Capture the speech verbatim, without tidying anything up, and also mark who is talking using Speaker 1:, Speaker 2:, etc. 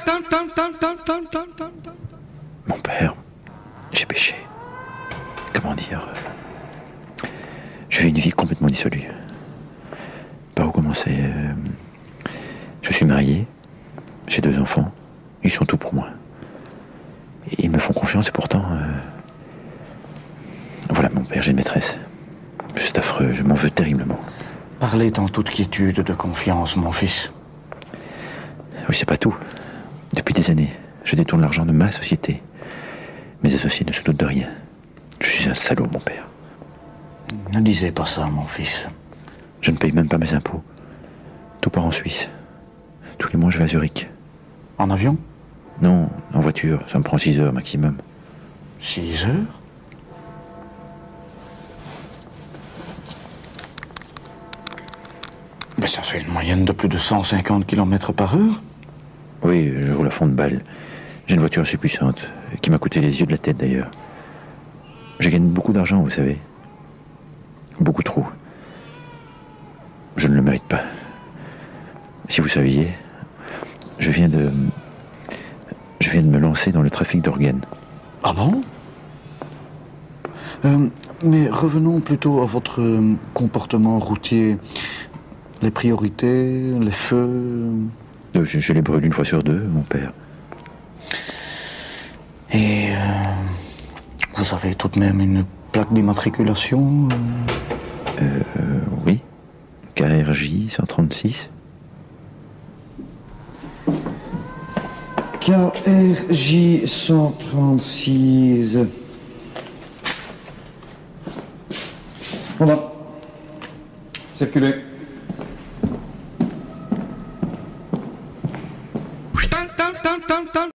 Speaker 1: Mon père, j'ai péché. Comment dire euh, Je vis une vie complètement dissolue. Par où commencer euh, Je suis marié, j'ai deux enfants, ils sont tout pour moi. Et ils me font confiance et pourtant... Euh, voilà mon père, j'ai une maîtresse. C'est affreux, je m'en veux terriblement.
Speaker 2: Parlez en toute quiétude de confiance, mon fils.
Speaker 1: Oui, c'est pas tout. Depuis des années, je détourne l'argent de ma société. Mes associés ne se doutent de rien. Je suis un salaud, mon père.
Speaker 2: Ne disez pas ça, mon fils.
Speaker 1: Je ne paye même pas mes impôts. Tout part en Suisse. Tous les mois, je vais à Zurich.
Speaker 2: En avion?
Speaker 1: Non, en voiture. Ça me prend six heures maximum.
Speaker 2: Six heures? Mais ça fait une moyenne de plus de cent cinquante kilomètres par heure.
Speaker 1: Oui, je roule à fond de balle. J'ai une voiture assez puissante, qui m'a coûté les yeux de la tête d'ailleurs. Je gagne beaucoup d'argent, vous savez. Beaucoup trop. Je ne le mérite pas. Si vous saviez, je viens de... Je viens de me lancer dans le trafic d'organes.
Speaker 2: Ah bon? euh, Mais revenons plutôt à votre euh, comportement routier. Les priorités, les feux...
Speaker 1: Je, je les brûle une fois sur deux, mon père.
Speaker 2: Et euh, vous avez tout de même une plaque d'immatriculation?
Speaker 1: Euh, euh, oui. K R J cent trente-six.
Speaker 3: K R J cent trente-six. Voilà. Circulez.